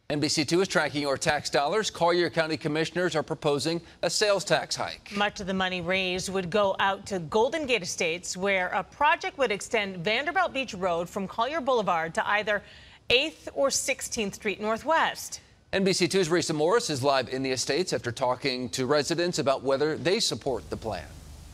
NBC2 is tracking your tax dollars. Collier County commissioners are proposing a sales tax hike. Much of the money raised would go out to Golden Gate Estates, where a project would extend Vanderbilt Beach Road from Collier Boulevard to either 8th or 16th Street Northwest. NBC2's Risa Morris is live in the estates after talking to residents about whether they support the plan.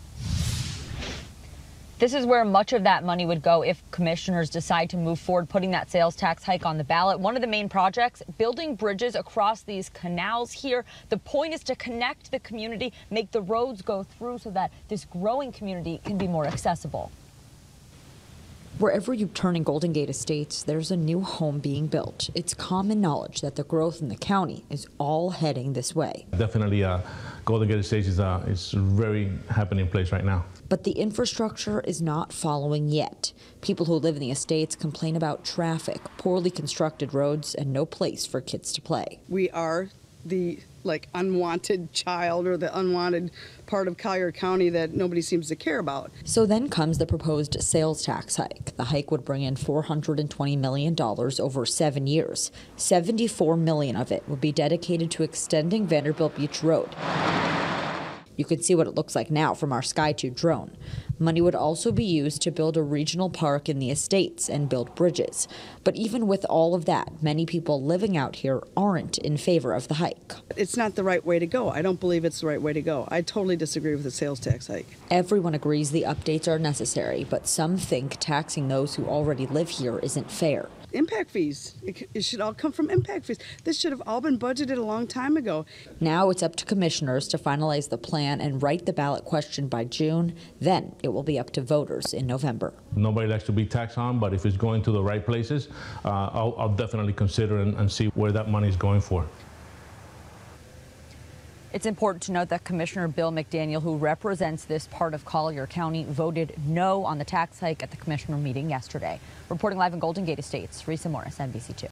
This is where much of that money would go if commissioners decide to move forward putting that sales tax hike on the ballot. One of the main projects, building bridges across these canals here. The point is to connect the community, make the roads go through so that this growing community can be more accessible. Wherever you turn in Golden Gate Estates, there's a new home being built. It's common knowledge that the growth in the county is all heading this way. Definitely, Golden Gate Estates is a very happening place right now. But the infrastructure is not following yet. People who live in the estates complain about traffic, poorly constructed roads, and no place for kids to play. We are the unwanted child or the unwanted part of Collier County that nobody seems to care about. So then comes the proposed sales tax hike. The hike would bring in $420 million over 7 years. $74 million of it would be dedicated to extending Vanderbilt Beach Road. You can see what it looks like now from our Sky 2 drone. Money would also be used to build a regional park in the estates and build bridges. But even with all of that, many people living out here aren't in favor of the hike. It's not the right way to go. I don't believe it's the right way to go. I totally disagree with the sales tax hike. Everyone agrees the updates are necessary, but some think taxing those who already live here isn't fair. Impact fees. It should all come from impact fees. This should have all been budgeted a long time ago. Now it's up to commissioners to finalize the plan and write the ballot question by June. Then it will be up to voters in November. Nobody likes to be taxed on, but if it's going to the right places, I'll definitely consider and see where that money is going for. It's important to note that Commissioner Bill McDaniel, who represents this part of Collier County, voted no on the tax hike at the commissioner meeting yesterday. Reporting live in Golden Gate Estates, Risa Morris, NBC2.